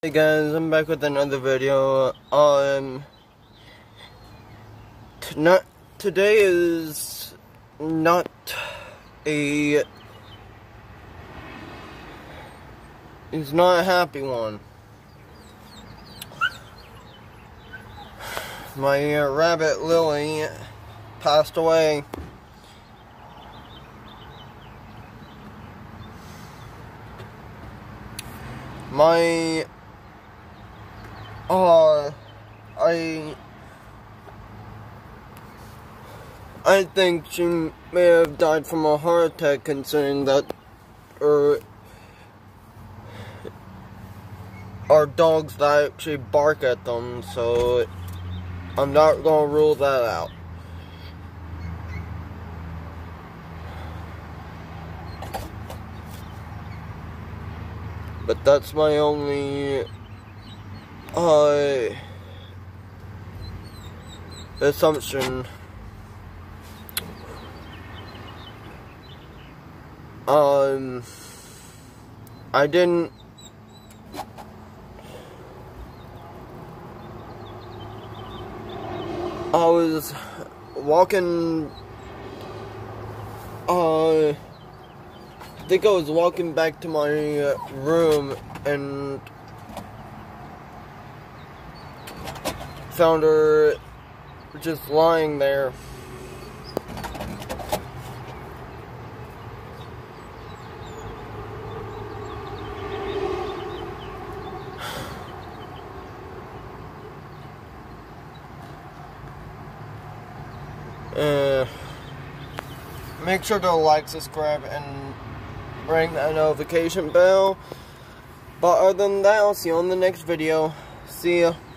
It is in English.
Hey guys, I'm back with another video. Today is not a happy one. My rabbit Lilly passed away. I think she may have died from a heart attack, considering that our dogs that actually bark at them, so I'm not gonna rule that out. But that's my only assumption. I was walking, I think I was walking back to my room and found her just lying there. Make sure to like, subscribe, and ring that notification bell. But other than that, I'll see you on the next video. See ya.